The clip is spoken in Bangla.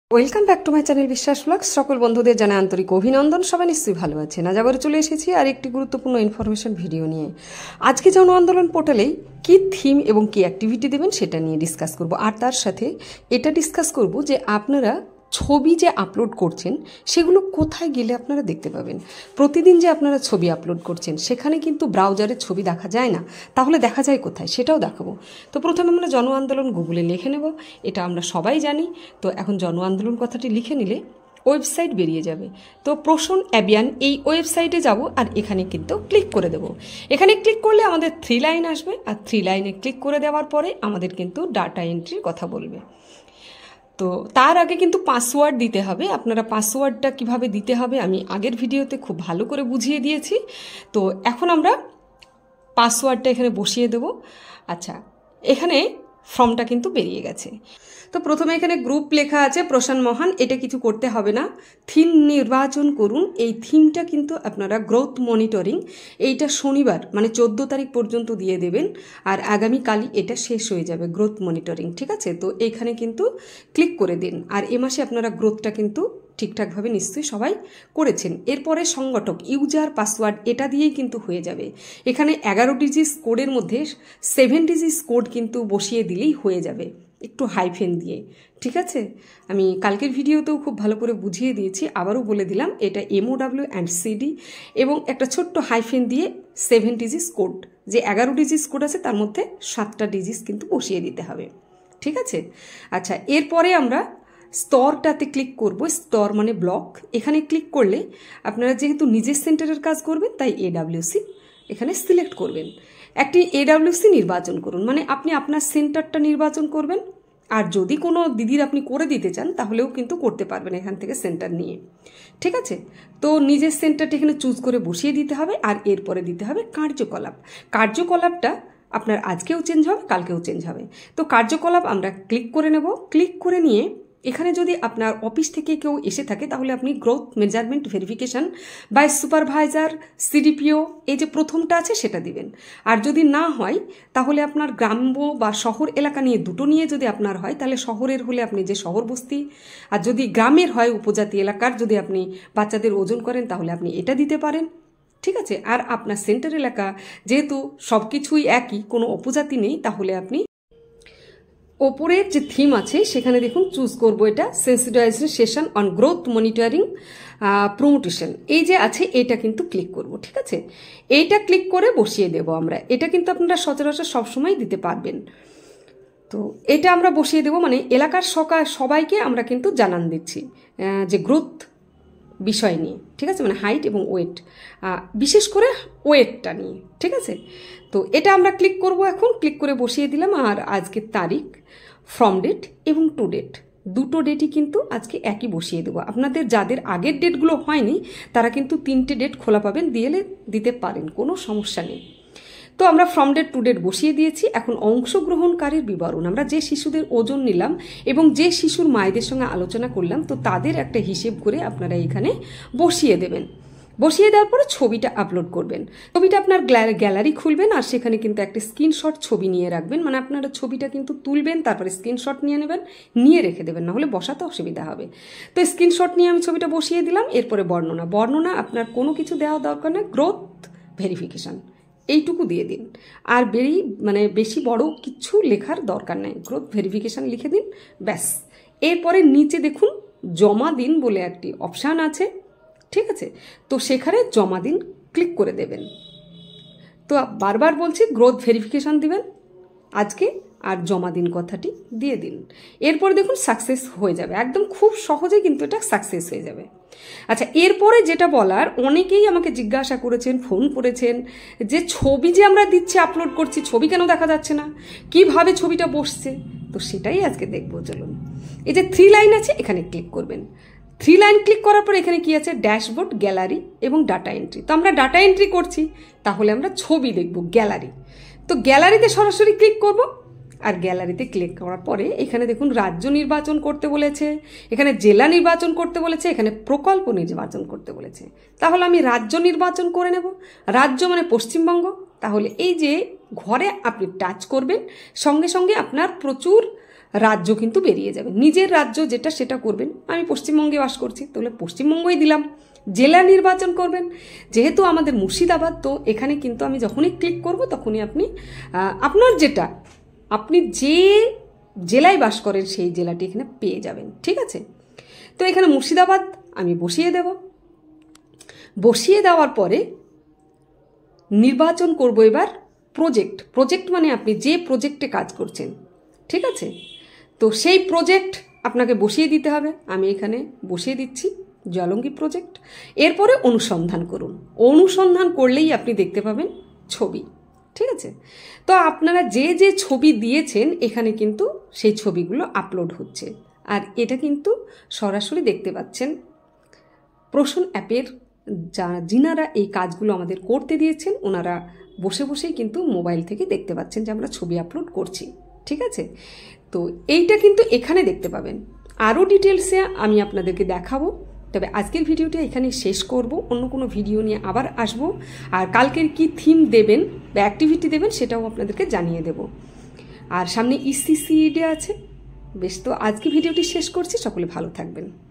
Welcome back to my channel Biswas blogs. সকল বন্ধুদের জানাই আন্তরিক অভিনন্দন। সবাই নিশ্চয়ই ভালো আছেন। আজ আবার চলে এসেছি আর একটি গুরুত্বপূর্ণ ইনফরমেশন ভিডিও নিয়ে। আজকে জন আন্দোলন পোর্টালেই কী থিম এবং কী অ্যাক্টিভিটি দেবেন সেটা নিয়ে ডিসকাস করব। আর তার সাথে এটা ডিসকাস করব যে আপনারা ছবি যে আপলোড করছেন সেগুলো কোথায় গেলে আপনারা দেখতে পাবেন। প্রতিদিন যে আপনারা ছবি আপলোড করছেন সেখানে কিন্তু ব্রাউজারে ছবি দেখা যায় না, তাহলে দেখা যায় কোথায় সেটাও দেখাবো। তো প্রথমে আমরা জন আন্দোলন গুগলে লিখে নেব, এটা আমরা সবাই জানি। তো এখন জন আন্দোলন কথাটি লিখে নিলে ওয়েবসাইট বেরিয়ে যাবে। তো প্রসন অ্যাবিয়ান এই ওয়েবসাইটে যাব আর এখানে কিন্তু ক্লিক করে দেব। এখানে ক্লিক করলে আমাদের 3 লাইন আসবে আর 3 লাইনে ক্লিক করে দেওয়ার পরে আমাদের কিন্তু ডাটা এন্ট্রির কথা বলবে। তো তার আগে কিন্তু পাসওয়ার্ড দিতে হবে। আপনারা পাসওয়ার্ডটা কিভাবে দিতে হবে আমি আগের ভিডিওতে খুব ভালো করে বুঝিয়ে দিয়েছি। তো এখন আমরা পাসওয়ার্ডটা এখানে বসিয়ে দেব। আচ্ছা, এখানে ফর্মটা কিন্তু বেরিয়ে গেছে। তো প্রথমে এখানে গ্রুপ লেখা আছে প্রশান মহান, এটা কিছু করতে হবে না। থিম নির্বাচন করুন। এই থিমটা কিন্তু আপনারা গ্রোথ মনিটরিং, এইটা শনিবার মানে 14 তারিখ পর্যন্ত দিয়ে দেবেন আর আগামীকালই এটা শেষ হয়ে যাবে গ্রোথ মনিটরিং, ঠিক আছে? তো এইখানে কিন্তু ক্লিক করে দিন। আর এ মাসে আপনারা গ্রোথটা কিন্তু ঠিকঠাকভাবে নিশ্চয়ই সবাই করেছেন। এরপরে সংগঠক ইউজার পাসওয়ার্ড এটা দিয়েই কিন্তু হয়ে যাবে। এখানে 11 ডিজিট কোডের মধ্যে 7 ডিজিট কোড কিন্তু বসিয়ে দিলেই হয়ে যাবে, একটু হাইফেন দিয়ে, ঠিক আছে? আমি কালকের ভিডিওতেও খুব ভালো করে বুঝিয়ে দিয়েছি, আবারও বলে দিলাম। এটা MOW অ্যান্ড CD এবং একটা ছোট্ট হাইফেন দিয়ে 7 ডিজিট কোড, যে 11 ডিজিট কোড আছে তার মধ্যে 7টা ডিজিট কিন্তু বসিয়ে দিতে হবে, ঠিক আছে? আচ্ছা, এরপরে আমরা স্তরটাতে ক্লিক করব। স্তর মানে ব্লক। এখানে ক্লিক করলে আপনারা যেহেতু নিজের সেন্টারের কাজ করবেন তাই AWC এখানে সিলেক্ট করবেন। একটি AWC নির্বাচন করুন, মানে আপনি আপনার সেন্টারটা নির্বাচন করবেন। আর যদি কোনো দিদির আপনি করে দিতে চান তাহলেও কিন্তু করতে পারবেন এখান থেকে সেন্টার নিয়ে, ঠিক আছে? তো নিজের সেন্টারটা এখানে চুজ করে বসিয়ে দিতে হবে। আর এরপরে দিতে হবে কার্যকলাপ। কার্যকলাপটা আপনার আজকেও চেঞ্জ হবে, কালকেও চেঞ্জ হবে। তো কার্যকলাপ আমরা ক্লিক করে নেব। ক্লিক করে নিয়ে এখানে যদি আপনার অফিস থেকে কেউ এসে থাকে তাহলে আপনি growth measurement verification by supervisor CDPO এই যে প্রথমটা আছে সেটা দিবেন। আর যদি না হয় তাহলে আপনার গ্রাম্য বা শহর এলাকা নিয়ে দুটো নিয়ে যদি আপনার হয় তাহলে শহরের হলে আপনি যে শহর বস্তি, আর যদি গ্রামের হয় উপজাতি এলাকার যদি আপনি বাচ্চাদের ওজন করেন তাহলে আপনি এটা দিতে পারেন, ঠিক আছে? আর আপনার সেন্টার এলাকা যেহেতু সব কিছুই একই, কোনো উপজাতি নেই, তাহলে আপনি ওপরের যে থিম আছে সেখানে দেখুন চুজ করব এটা sensitisation on growth monitoring promotion, এই যে আছে এটা কিন্তু ক্লিক করব, ঠিক আছে? এইটা ক্লিক করে বসিয়ে দেব আমরা। এটা কিন্তু আপনারা সচরাচর সবসময় দিতে পারবেন। তো এটা আমরা বসিয়ে দেব, মানে এলাকার সবাইকে আমরা কিন্তু জানান দিচ্ছি যে গ্রোথ বিষয় নিয়ে, ঠিক আছে? মানে হাইট এবং ওয়েট, বিশেষ করে ওয়েটটা নিয়ে, ঠিক আছে? তো এটা আমরা ক্লিক করব। এখন ক্লিক করে বসিয়ে দিলাম। আর আজকের তারিখ, ফ্রম ডেট এবং টু ডেট, দুটো ডেটই কিন্তু আজকে একই বসিয়ে দেবো। আপনাদের যাদের আগের ডেটগুলো হয়নি তারা কিন্তু 3টে ডেট খোলা পাবেন, দিতে পারেন, কোনো সমস্যা নেই। তো আমরা ফ্রম ডেট টু ডেট বসিয়ে দিয়েছি। এখন অংশগ্রহণকারীর বিবরণ, আমরা যে শিশুদের ওজন নিলাম এবং যে শিশুর মায়েদের সঙ্গে আলোচনা করলাম তো তাদের একটা হিসেব করে আপনারা এখানে বসিয়ে দেবেন। বসিয়ে দেওয়ার পরে ছবিটা আপলোড করবেন। ছবিটা আপনার গ্যালারি খুলবেন আর সেখানে কিন্তু একটা স্ক্রিনশট ছবি নিয়ে রাখবেন, মানে আপনারা ছবিটা কিন্তু তুলবেন তারপরে স্ক্রিনশট নিয়ে নেবেন, নিয়ে রেখে দেবেন, নাহলে বসাতে অসুবিধা হবে। তো স্ক্রিনশট নিয়ে আমি ছবিটা বসিয়ে দিলাম। এরপরে বর্ণনা আপনার কোনো কিছু দেওয়া দরকার নেই, গ্রোথ ভেরিফিকেশন এইটুকু দিয়ে দিন। আর বেশি বড় কিছু লেখার দরকার নেই, গ্রোথ ভেরিফিকেশন লিখে দিন, ব্যাস। এরপরে নিচে দেখুন জমা দিন বলে একটি অপশান আছে, ঠিক আছে? তো সেখানে জমা দিন ক্লিক করে দেবেন। তো বারবার বলছি গ্রোথ ভেরিফিকেশন দিবেন আজকে আর জমা দিন কথাটি দিয়ে দিন। এরপরে দেখুন সাকসেস হয়ে যাবে, একদম খুব সহজে কিন্তু এটা সাকসেস হয়ে যাবে। আচ্ছা, এরপরে যেটা বলার, অনেকেই আমাকে জিজ্ঞাসা করেছেন, ফোন করেছেন যে ছবি যে আমরা দিচ্ছি আপলোড করছি ছবি কেন দেখা যাচ্ছে না, কিভাবে ছবিটা বসছে। তো সেটাই আজকে দেখবো, চলুন। এই যে 3 লাইন আছে এখানে ক্লিক করবেন। 3 লাইন ক্লিক করার পর এখানে কি আছে, ড্যাশবোর্ড, গ্যালারি এবং ডাটা এন্ট্রি। তো আমরা ডাটা এন্ট্রি করছি, তাহলে আমরা ছবি দেখব, গ্যালারি। তো গ্যালারিতে সরাসরি ক্লিক করব। আর গ্যালারিতে ক্লিক করার পরে এখানে দেখুন রাজ্য নির্বাচন করতে বলেছে, এখানে জেলা নির্বাচন করতে বলেছে, এখানে প্রকল্প নির্বাচন করতে বলেছে। তাহলে আমি রাজ্য নির্বাচন করে নেব। রাজ্য মানে পশ্চিমবঙ্গ। তাহলে এই যে ঘরে আপনি টাচ করবেন, সঙ্গে সঙ্গে আপনার প্রচুর রাজ্য কিন্তু বেরিয়ে যাবে। নিজের রাজ্য যেটা সেটা করবেন। আমি পশ্চিমবঙ্গে বাস করছি, তাহলে পশ্চিমবঙ্গই দিলাম। জেলা নির্বাচন করবেন, যেহেতু আমাদের মুর্শিদাবাদ, তো এখানে কিন্তু আমি যখনই ক্লিক করব তখনই আপনি আপনার যেটা আপনি যে জেলায় বাস করেন সেই জেলাটি এখানে পেয়ে যাবেন। ঠিক আছে, তো এখানে মুর্শিদাবাদ আমি বসিয়ে দেব। বসিয়ে দেওয়ার পরে নির্বাচন করব এবার প্রজেক্ট মানে আপনি যে প্রজেক্টে কাজ করছেন। ঠিক আছে, তো সেই প্রজেক্ট আপনাকে বসিয়ে দিতে হবে। আমি এখানে বসিয়ে দিচ্ছি জলঙ্গি প্রজেক্ট। এরপরে অনুসন্ধান করুন। অনুসন্ধান করলেই আপনি দেখতে পাবেন ছবি। ঠিক আছে, তো আপনারা যে যে ছবি দিয়েছেন এখানে কিন্তু সেই ছবিগুলো আপলোড হচ্ছে। আর এটা কিন্তু সরাসরি দেখতে পাচ্ছেন প্রসন অ্যাপের যিনারা এই কাজগুলো আমাদের করতে দিয়েছেন, ওনারা বসে বসেই কিন্তু মোবাইল থেকে দেখতে পাচ্ছেন যে আমরা ছবি আপলোড করছি। ঠিক আছে, তো এইটা কিন্তু এখানে দেখতে পাবেন। আরও ডিটেলসে আমি আপনাদেরকে দেখাবো, তবে আজকের ভিডিওটা এখানে শেষ করব। অন্য কোনো ভিডিও নিয়ে আবার আসব, আর কালকের কি থিম দেবেন বা অ্যাক্টিভিটি দেবেন সেটাও আপনাদেরকে জানিয়ে দেব। আর সামনে ইসিসিডে আছে। বেশ, তো আজকে ভিডিওটি শেষ করছি। সকলে ভালো থাকবেন।